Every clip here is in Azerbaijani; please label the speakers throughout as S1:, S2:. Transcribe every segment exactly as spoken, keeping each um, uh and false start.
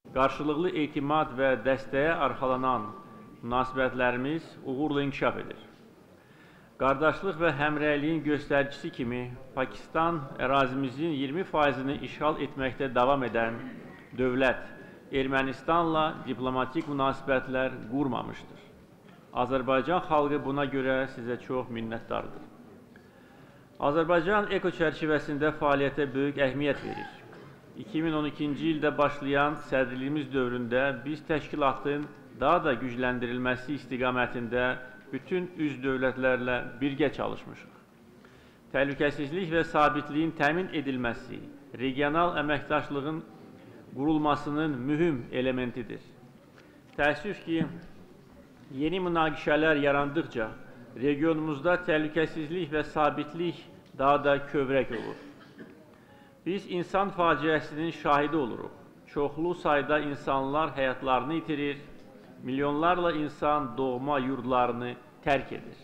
S1: qarşılıqlı etimad və dəstəyə arxalanan münasibətlərimiz uğurla inkişaf edir. Qardaşlıq və həmrəyliyin göstəricisi kimi Pakistan ərazimizin iyirmi faizini işğal etməkdə davam edən dövlət Ermənistanla diplomatik münasibətlər qurmamışdır. Azərbaycan xalqı buna görə sizə çox minnətdardır. Azərbaycan eko çərçivəsində fəaliyyətə böyük əhəmiyyət verir. iki min on ikinci ildə başlayan sədrliyimiz dövründə biz təşkilatın daha da gücləndirilməsi istiqamətində bütün üzv dövlətlərlə birgə çalışmışıq. Təhlükəsizlik və sabitliyin təmin edilməsi, regional əməkdaşlığın qurulmasının mühüm elementidir. Təəssüf ki, yeni münaqişələr yarandıqca regionumuzda təhlükəsizlik və sabitlik daha da kövrək olur. Biz insan faciəsinin şahidi oluruq. Çoxlu sayda insanlar həyatlarını itirir, milyonlarla insan doğma yurdlarını tərk edir.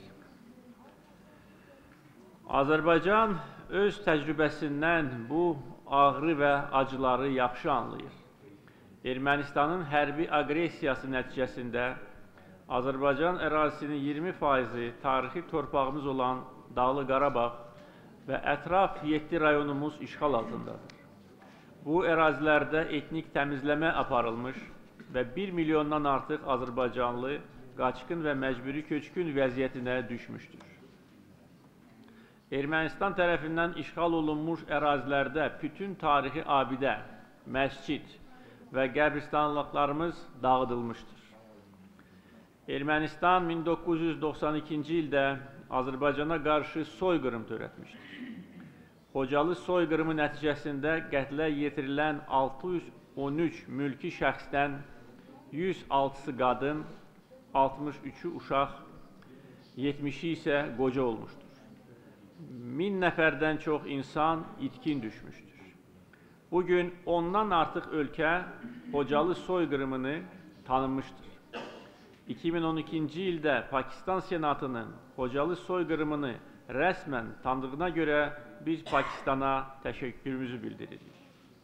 S1: Azərbaycan öz təcrübəsindən bu ağrı və acıları yaxşı anlayır. Ermənistanın hərbi aqressiyası nəticəsində Azərbaycan ərazisinin iyirmi faizi tarixi torpağımız olan Dağlı Qarabağ və ətraf yeddi rayonumuz işğal altındadır. Bu ərazilərdə etnik təmizləmə aparılmış və bir milyondan artıq Azərbaycanlı qaçqın və məcburi köçkün vəziyyətinə düşmüşdür. Ermənistan tərəfindən işğal olunmuş ərazilərdə bütün tarixi abidə, məscid və qəbristanlıqlarımız dağıdılmışdır. Ermənistan min doqquz yüz doxsan ikinci ildə Azərbaycana qarşı soyqırım törətmişdir. Xocalı soyqırımı nəticəsində qətlə yetirilən altı yüz on üç mülki şəxsdən yüz altısı qadın, altmış üçü uşaq, yetmişi isə qoca olmuşdur. min nəfərdən çox insan itkin düşmüşdür. Bugün ondan artıq ölkə Xocalı soyqırımını tanımışdır. iki min on ikinci ildə Pakistan Senatının Xocalı soyqırımını rəsmən tanıdığına görə biz Pakistana təşəkkürümüzü bildiririk.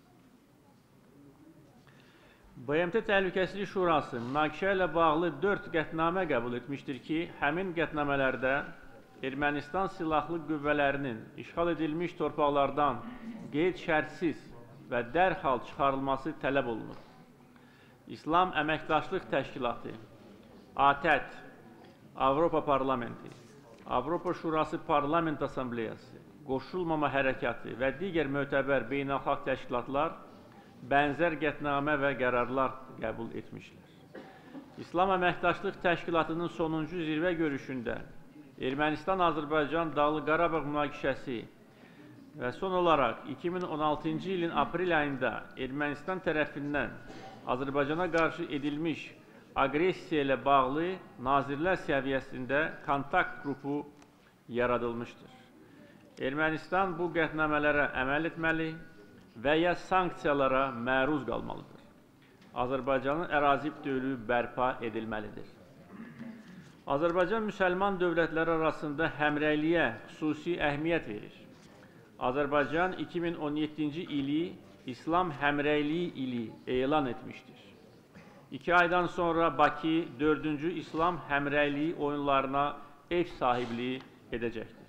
S1: B M T Təhlükəsizlik Şurası münaqişə ilə bağlı dörd qətnamə qəbul etmişdir ki, həmin qətnamələrdə Ermənistan silahlı qüvvələrinin işğal edilmiş torpaqlardan qeyd-şərtsiz və dərhal çıxarılması tələb olunur. İslam Əməkdaşlıq Təşkilatı, ATƏT, Avropa Parlamenti, Avropa Şurası Parlament Assambleyası, Qoşulmama Hərəkatı və digər mötəbər beynəlxalq təşkilatlar bənzər qətnamə və qərarlar qəbul etmişlər. İslam Əməkdaşlıq Təşkilatının sonuncu zirvə görüşündə Ermənistan-Azərbaycan Dağlı Qarabağ münaqişəsi və son olaraq iki min on altıncı ilin aprel ayında Ermənistan tərəfindən Azərbaycana qarşı edilmiş aqressiya ilə bağlı nazirlər səviyyəsində kontakt qrupu yaradılmışdır. Ermənistan bu qətnamələrə əməl etməli və ya sanksiyalara məruz qalmalıdır. Azərbaycanın ərazi bütövlüyü bərpa edilməlidir. Azərbaycan müsəlman dövlətləri arasında həmrəyliyə xüsusi əhəmiyyət verir. Azərbaycan iki min on yeddinci ili İslam həmrəyliyi ili elan etmişdir. İki aydan sonra Bakı dördüncü İslam həmrəyliyi oyunlarına ev sahibliyi edəcəkdir.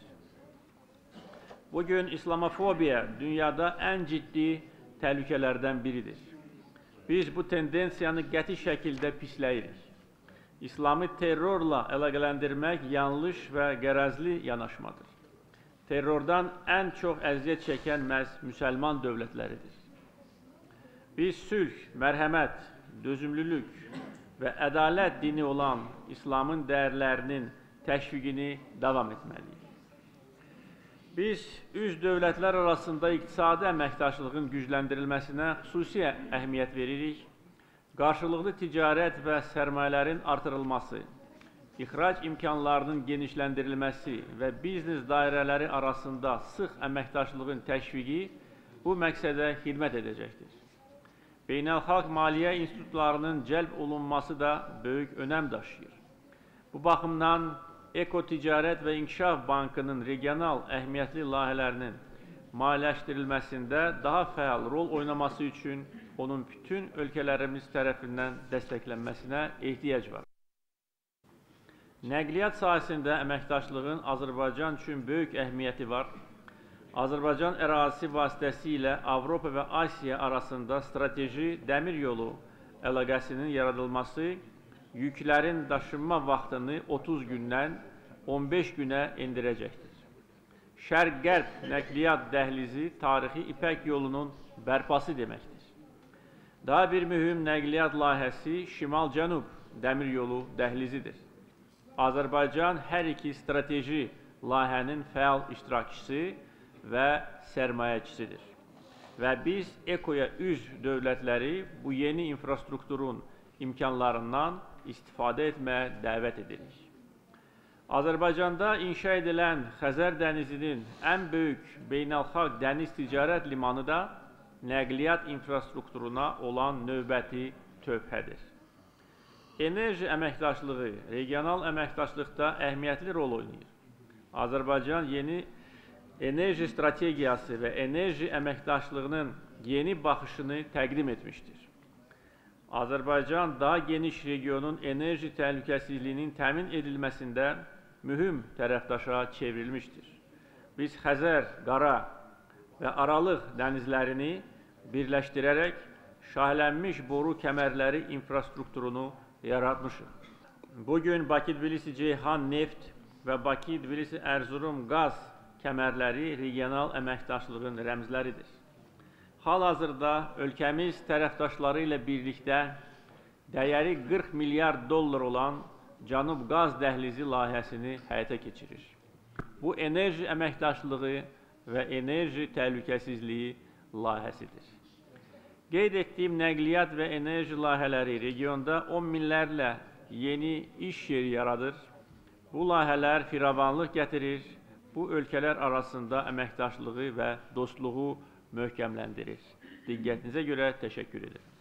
S1: Bugün İslamofobiya dünyada ən ciddi təhlükələrdən biridir. Biz bu tendensiyanı qəti şəkildə pisləyirik. İslamı terrorla əlaqələndirmək yanlış və qərəzli yanaşmadır. Terrordan ən çox əziyyət çəkən məhz müsəlman dövlətləridir. Biz sülh, mərhəmət, dözümlülük və ədalət dini olan İslamın dəyərlərinin təşviqini davam etməliyik. Biz üz dövlətlər arasında iqtisadi əməkdaşlığın gücləndirilməsinə xüsusi əhəmiyyət veririk. Qarşılıqlı ticarət və sərmayələrin artırılması, ixrac imkanlarının genişləndirilməsi və biznes dairələri arasında sıx əməkdaşlığın təşviqi bu məqsədə xidmət edəcəkdir. Beynəlxalq maliyyə institutlarının cəlb olunması da böyük önəm daşıyır. Bu baxımdan Eko Ticarət və İnkişaf Bankının regional əhəmiyyətli layihələrinin maliyyələşdirilməsində daha fəal rol oynaması üçün onun bütün ölkələrimiz tərəfindən dəstəklənməsinə ehtiyac var. Nəqliyyat sahəsində əməkdaşlığın Azərbaycan üçün böyük əhəmiyyəti var. Azərbaycan ərazisi vasitəsilə Avropa və Asiya arasında strateji dəmir yolu əlaqəsinin yaradılması yüklərin daşınma vaxtını otuz gündən on beş günə endirəcəkdir. Şərq-Qərb nəqliyyat dəhlizi tarixi İpək yolunun bərpası deməkdir. Daha bir mühüm nəqliyyat layihəsi Şimal-Cənub dəmir yolu dəhlizidir. Azərbaycan hər iki strateji layihənin fəal iştirakçısı və sərmayəçisidir. Və biz EKO-ya üzv dövlətləri bu yeni infrastrukturun imkanlarından istifadə etməyə dəvət edirik. Azərbaycanda inşa edilən Xəzər dənizinin ən böyük beynəlxalq dəniz ticarət limanı da nəqliyyat infrastrukturuna olan növbəti tövhədir. Enerji əməkdaşlığı regional əməkdaşlıqda əhəmiyyətli rol oynayır. Azərbaycan yeni enerji strategiyası və enerji əməkdaşlığının yeni baxışını təqdim etmişdir. Azərbaycan daha geniş regionun enerji təhlükəsizliyinin təmin edilməsində mühüm tərəfdaşa çevrilmişdir. Biz Xəzər, Qara və Aralıq dənizlərini birləşdirərək şahlənmiş boru kəmərləri infrastrukturunu yaratmışıq. Bugün Bakı-Tbilisi-Ceyhan neft və Bakı-Tbilisi-Ərzurum qaz kəmərləri regional əməkdaşlığın rəmzləridir. Hal-hazırda ölkəmiz tərəfdaşları ilə birlikdə dəyəri qırx milyard dollar olan Cənub qaz dəhlizi layihəsini həyata keçirir. Bu enerji əməkdaşlığı və enerji təhlükəsizliyi layihəsidir. Qeyd etdiyim nəqliyyat və enerji layihələri regionda on minlərlə yeni iş yeri yaradır. Bu layihələr firavanlıq gətirir, bu ölkələr arasında əməkdaşlığı və dostluğu möhkəmləndirir. Diqqətinizə görə təşəkkür edirəm.